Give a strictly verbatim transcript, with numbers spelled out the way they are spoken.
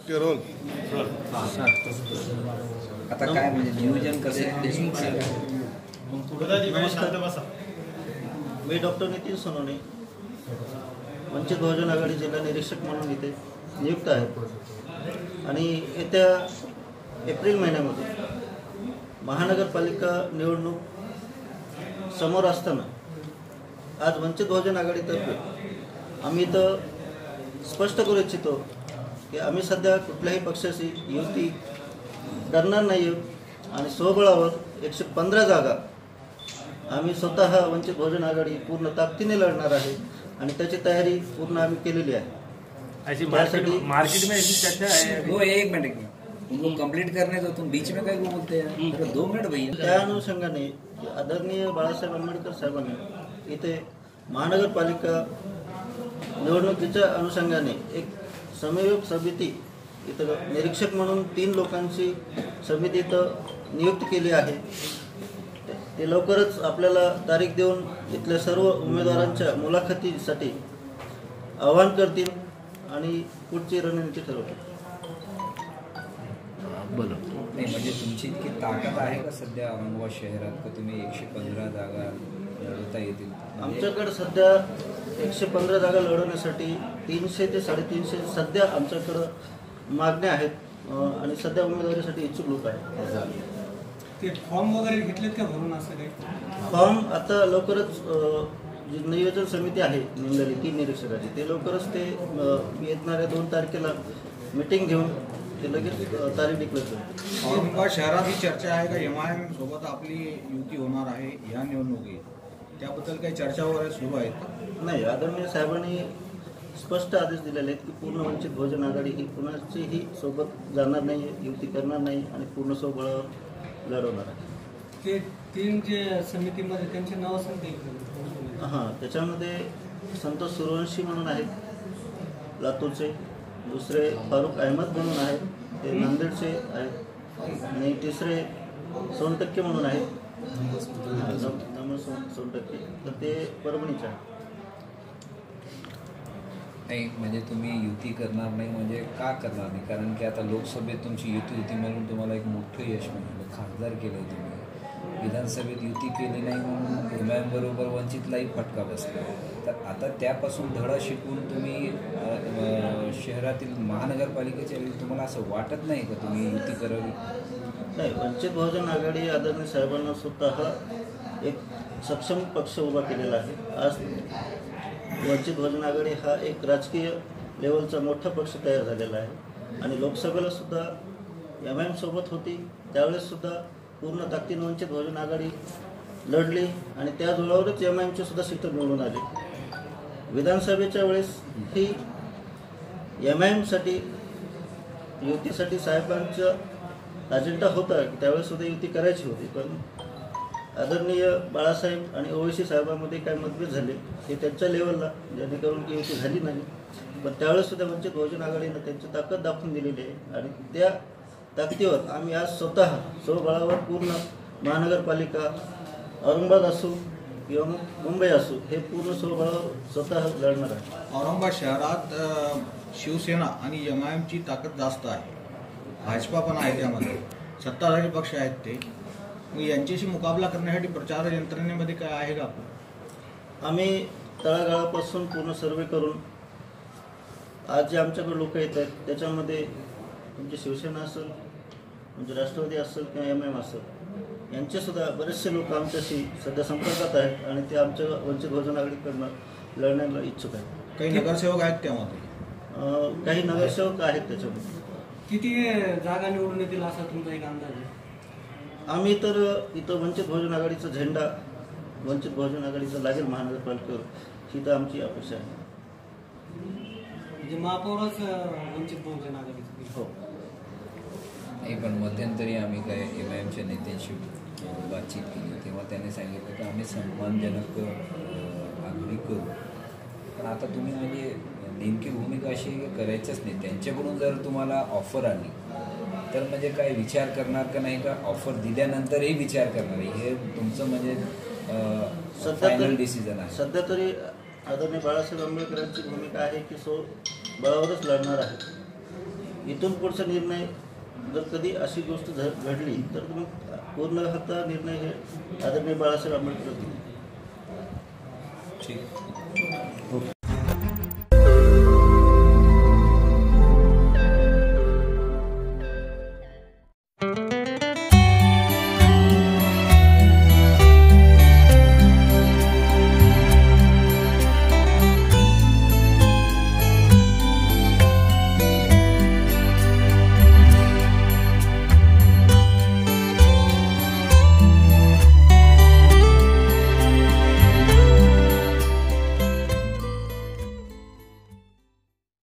Okay role आता काय म्हणजे नियोजन कसं आहे देशमुख साहेब? नमस्कार, मी डॉक्टर नितीन सोनवणे, वंचित बहुजन आघाडी जिल्हा निरीक्षक म्हणून इथे नियुक्त आहे आणि येत्या एप्रिल महिन्यामध्ये महानगरपालिका निवडणूक समोर असताना आज वंचित बहुजन आघाडीतर्फे आम्ही इथं स्पष्ट करू इच्छितो की आम्ही सध्या कुठल्याही पक्षाशी युती करणार नाही आहोत आणि स्वबळावर एकशे पंधरा जागा आम्ही स्वतः वंचित बहुजन आघाडी पूर्ण ताकदीने लढणार आहे आणि त्याची तयारी पूर्ण आम्ही केलेली आहे। ऐसी मार्केट मार्केट में ऐसी चर्चा है। वो एक मिनट उनको कंप्लीट करने दो, तुम बीच में कहीं बोलते हैं? दो मिनट भैया। त्या अनुषंगाने आदरणीय बाळासाहेब आंबेडकर साहेबांनी इथे महानगरपालिका निवडणुकीच्या अनुषंगाने एक समन्वयक समिती इथं निरीक्षक म्हणून तीन लोकांची समिती इथं नियुक्त केली आहे। ते लवकरच आपल्याला तारीख देऊन इथल्या सर्व उमेदवारांच्या मुलाखतीसाठी आवाहन करतील आणि पुढची रणनीती ठरवतील। बोलो नाही म्हणजे तुमची इतकी ताकद आहे का सध्या औरंगाबाद शहरात का तुम्ही एकशे पंधरा जागा लढवता येतील? आमच्याकडे सध्या एकशे पंधरा जागा लढवण्यासाठी तीनशे ते साडेतीनशे सध्या आमच्याकडं मागण्या आहेत आणि सध्या उमेदवारीसाठी इच्छुक लोक आहेत। ते फॉर्म वगैरे घेतलेत का भरून? असं काही फॉर्म आता लवकरच जी नियोजन समिती आहे नेमलेली तीन निरीक्षकाची ते लवकरच ते येणाऱ्या दोन तारखेला मीटिंग घेऊन ते लगेच तारीख डिक्लेअर करतील। औरंगाबाद शहरात ही चर्चा आहे का एम आय एम सोबत आपली युती होणार आहे या निवडणुकीत, त्याबद्दल काही चर्चा वगैरे सुरू आहेत? नाही, आदरणीय साहेबांनी स्पष्ट आदेश दिलेले आहेत की पूर्ण वंचित बहुजन आघाडी ही कुणाचीही सोबत जाणार नाही, युती करणार नाही आणि पूर्ण स्वबळावर लढवणार आहे। ते तीन जे समितीमध्ये त्यांचे नाव सांगते? हां, त्याच्यामध्ये संतोष सूर्यवंशी म्हणून आहेत लातूरचे, दुसरे फारुख अहमद म्हणून आहेत ते नांदेडचे आहेत आणि तिसरे सोनटक्के म्हणून आहेत नमन सोनटक्के तर ते परभणीचे आहेत। नाही म्हणजे तुम्ही युती करणार नाही म्हणजे का करणार नाही? कारण की आता लोकसभेत तुमची युती होती म्हणून तुम्हाला एक मोठं यश मिळालं, खासदार केलं तुम्ही, विधानसभेत युती केली नाही म्हणून एम आय एम बरोबर वंचितलाही फटका बसला। तर आता त्यापासून धडा शिकून तुम्ही शहरातील महानगरपालिकेच्या वेळी तुम्हाला असं वाटत नाही का तुम्ही युती करावी? नाही, वंचित बहुजन आघाडी आदरणीय साहेबांना स्वतः एक सक्षम पक्ष उभा केलेला आहे। आज वंचित बहुजन आघाडी हा एक राजकीय लेवलचा मोठा पक्ष तयार झालेला आहे आणि लोकसभेला सुद्धा एम आय एम सोबत होती त्यावेळेस सुद्धा पूर्ण ताकदीने वंचित बहुजन आघाडी लढली आणि त्या जोरावरच एम आय एमची सुद्धा सीटं निवडून आली। विधानसभेच्या वेळेस ही एम आय एमसाठी युतीसाठी साहेबांचा अजेंडा होता की त्यावेळेस सुद्धा युती करायची होती, पण आदरणीय बाळासाहेब आणि ओवैसी साहेबांमध्ये काय मतभेद झाले हे त्यांच्या लेवलला जेणेकरून की युती झाली नाही, पण त्यावेळेस सुद्धा वंचित बहुजन आघाडीनं त्यांची ताकद दाखवून दिलेली आहे आणि त्या ताकदीवर आम्ही आज स्वतः स्वबळावर पूर्ण महानगरपालिका औरंगाबाद असो किंवा मुंबई असो हे पूर्ण स्वबळावर स्वतः लढणार आहे। औरंगाबाद शहरात शिवसेना आणि एम आय एमची ताकद जास्त आहे, भाजपा पण आहे, त्यामध्ये सत्ताधारी पक्ष आहेत ते, मग यांच्याशी मुकाबला करण्यासाठी प्रचार यंत्रणेमध्ये काय आहे का आपलं? आम्ही तळागाळापासून पूर्ण सर्वे करून आज जे आमच्याकडे लोक येत आहेत त्याच्यामध्ये तुमची शिवसेना असेल म्हणजे राष्ट्रवादी असेल किंवा एम एम असेल यांचेसुद्धा बरेचसे लोक आमच्याशी सध्या संपर्कात आहेत आणि ते आमच्या वंचित बहुजन आघाडीकडनं लढण्याला इच्छुक आहेत। काही नगरसेवक आहेत त्यामध्ये? काही नगरसेवक आहेत त्याच्यामध्ये। किती जागा निवडून येतील असा तुमचा एक अंदाज आहे? आम्ही तर इथं वंचित बहुजन आघाडीचा झेंडा वंचित बहुजन आघाडीचा लागेल महानगरपालिकेवर ही तर आमची अपेक्षा आहे। म्हणजे महापौरच वंचित बहुजन आघाडीचं? हो। नाही पण मध्यंतरी आम्ही काय एम आय एमच्या नेत्यांशी बातचीत केली तेव्हा त्यांनी सांगितलं की आम्ही सन्मानजनक आघाडी करू, पण आता तुम्ही म्हणजे नेमकी भूमिका अशी करायचंच नाही, त्यांच्याकडून जर तुम्हाला ऑफर आली तर म्हणजे काय विचार करणार का नाही का? ऑफर दिल्यानंतरही विचार करणार हे तुमचं म्हणजे फायनल डिसिजन आहे? सध्या तरी आदरणीय बाळासाहेब आंबेडकरांची भूमिका आहे की सो बळावरच लढणार आहे इथून पुढचा निर्णय जर कधी अशी गोष्ट झ घडली तर मग पूर्ण हा निर्णय हे आदरणीय बाळासाहेब आंबेडकर घेतील. ठीक. ओके.